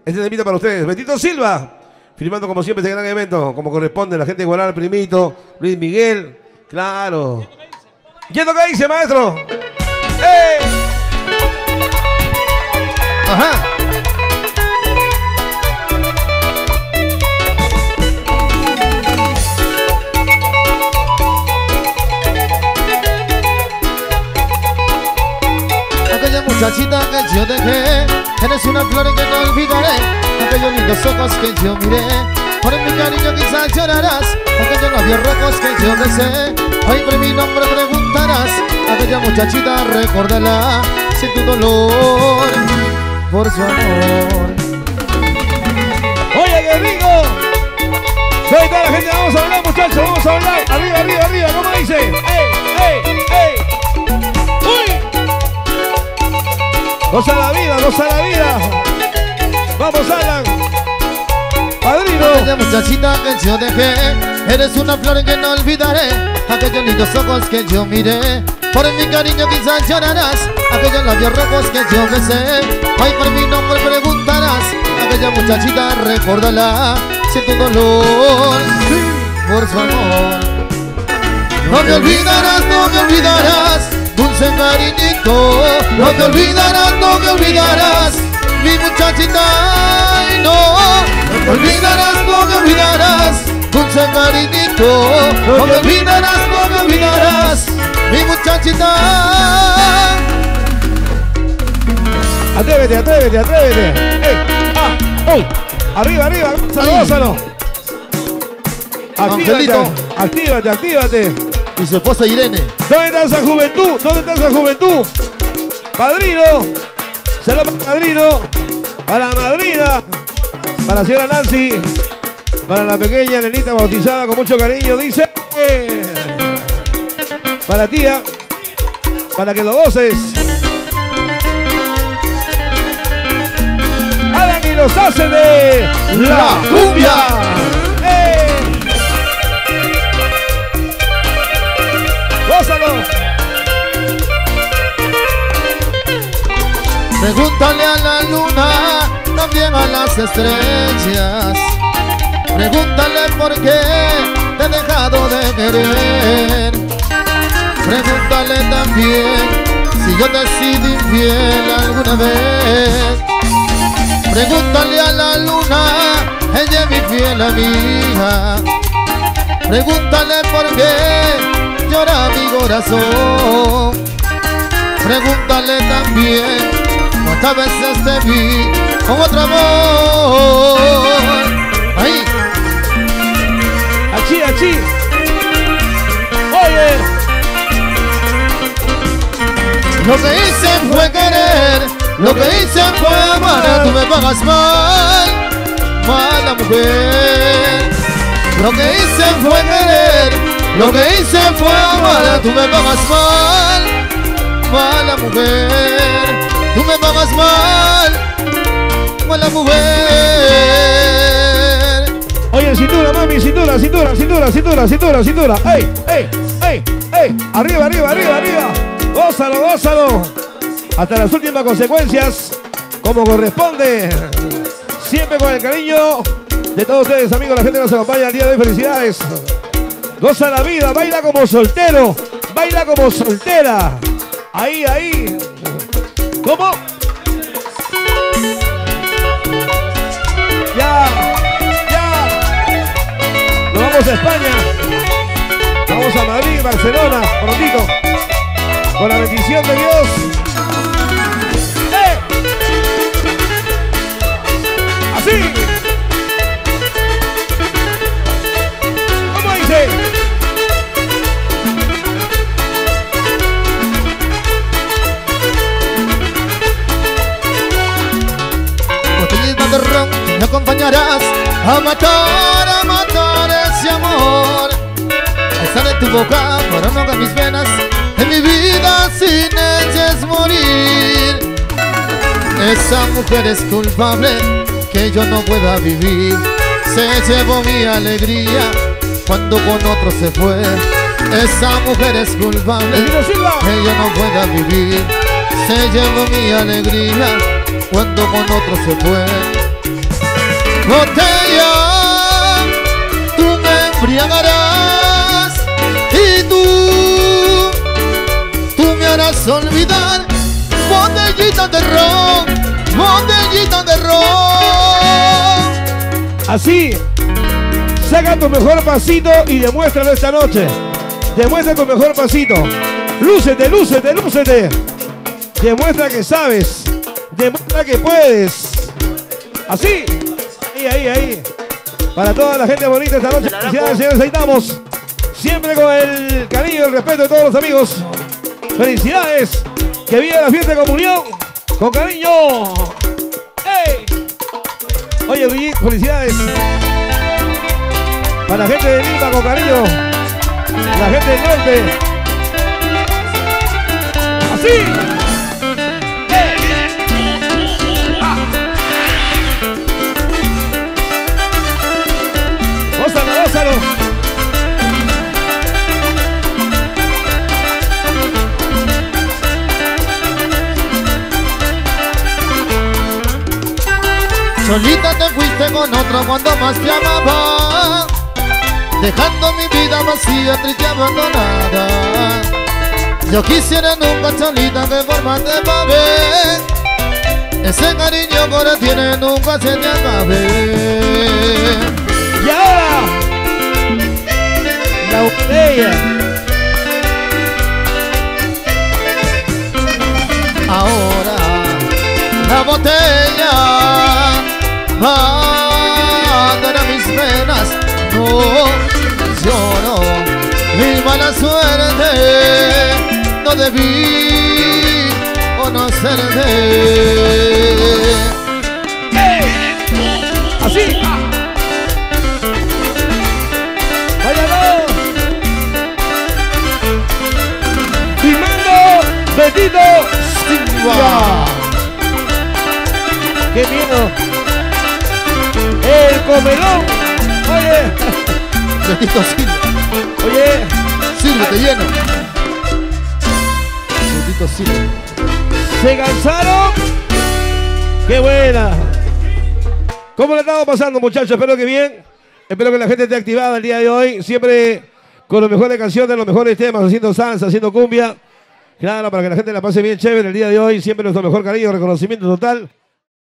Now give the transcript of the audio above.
Este temita para ustedes. Betito Silva, filmando como siempre este gran evento, como corresponde. La gente de Igualar, Primito, Luis Miguel. Claro. ¿Y esto qué dice, maestro? ¡Ey! Ajá. Aquella muchachita que yo dejé, eres una flor que no olvidaré. Aquellos lindos ojos que yo miré, por mi cariño quizás llorarás. Aquellos labios rojos que yo besé, hoy por mi nombre preguntarás. Aquella muchachita recordará, sin tu dolor por su amor. Oye, qué rico. Soy toda la gente, vamos a bailar, muchachos, vamos a bailar. Arriba, arriba, arriba, ¿cómo dice? ¡Ey, ey, ey! ¡Uy! Goza la vida, goza la vida. Vamos, Alan. Padrino. Aquella muchachita que yo dejé, eres una flor que no olvidaré. Aquellos lindos ojos que yo miré, por mi cariño quizás llorarás. Aquellos labios rojos que yo besé, hoy por mi nombre preguntarás. Aquella muchachita recordará, sin tu dolor por su amor. No me olvidarás, no me olvidarás, dulce cariñito. No te olvidarás, no me olvidarás, mi muchachita, ay no. No me olvidarás, no me olvidarás, dulce cariñito. No me olvidarás, no me olvidarás, mi muchachita. Atrévete, atrévete, atrévete. ¡Ey! ¡Ah! ¡Uy! Arriba, arriba, gózalo, gózalo. Actívate, Angelito. actívate, actívate. Y su esposa Irene. ¿Dónde está esa juventud? ¿Dónde está esa juventud? Padrino. Saludos para el padrino. Para la madrina. Para la señora Nancy. Para la pequeña nenita bautizada con mucho cariño. Dice. Para tía. Para que lo goces. Alan y los hace de la cumbia. ¡Gózalo! Pregúntale a la luna, también a las estrellas. Pregúntale por qué te he dejado de querer. Pregúntale también si yo te he sido infiel alguna vez. Pregúntale a la luna, ella es mi fiel amiga. Pregúntale por qué llora mi corazón. Pregúntale también cuántas veces te vi con otro amor. Ahí. Achí, achí. Oye. Lo que hice fue querer, lo que hice fue amar. Tú me pagas mal, mala mujer. Lo que hice fue querer, lo que hice fue amar. Tú me pagas mal, mala mujer. Tú me pagas mal, mala mujer. Oye, cintura, mami, cintura, cintura, cintura, cintura, cintura, cintura. ¡Ey, ey, ey, ey! Arriba, arriba, arriba, arriba. Gózalo, gózalo. Hasta las últimas consecuencias, como corresponde. Siempre con el cariño de todos ustedes, amigos, la gente que nos acompaña el día de hoy. Felicidades. Goza la vida, baila como soltero, baila como soltera. Ahí, ahí. ¿Cómo? Ya, ya. Nos vamos a España. Vamos a Madrid, Barcelona, prontito. Con la bendición de Dios. ¡Eh! Así. ¿Cómo dice? Botellita de ron, me acompañarás a matar ese amor. Estar en tu boca para no ahogar mis venas, en mi vida sin ella es morir. Esa mujer es culpable, que yo no pueda vivir. Se llevó mi alegría cuando con otro se fue. Esa mujer es culpable, que yo no pueda vivir. Se llevó mi alegría cuando con otro se fue. vas a olvidar. Botellita de ron, botellita de ron. Así, saca tu mejor pasito y demuéstralo esta noche. Demuestra tu mejor pasito. Lúcete, lúcete, lúcete. Demuestra que sabes. Demuestra que puedes. Así. Ahí, ahí, ahí. Para toda la gente bonita esta noche. Felicidades, señores. Ahí estamos. Siempre con el cariño y el respeto de todos los amigos. Felicidades. Que viva la fiesta de comunión. Con cariño. ¡Ey! Oye, Brigitte, felicidades. Para la gente de Lima, con cariño. La gente del norte. Así. Gózalo, gózalo. Solita te fuiste con otro cuando más te amaba, dejando mi vida vacía, triste y abandonada. Yo quisiera nunca, Cholita, que por más te pague, ese cariño que ahora tienes nunca se te acabe. Y ahora, la botella. Ahora, la botella mata a mis penas. No lloro mi mala suerte, no debí conocerte. Así. Váyalo. Firmando Betito Silva. Qué miedo. El comelón. Oye. Betito Silva. Oye. Sírvete lleno. Betito Silva. ¿Se cansaron? ¡Qué buena! ¿Cómo le estamos pasando, muchachos? Espero que bien. Espero que la gente esté activada el día de hoy. Siempre con las mejores canciones, los mejores temas, haciendo salsa, haciendo cumbia. Claro, para que la gente la pase bien chévere el día de hoy. Siempre nuestro mejor cariño, reconocimiento total.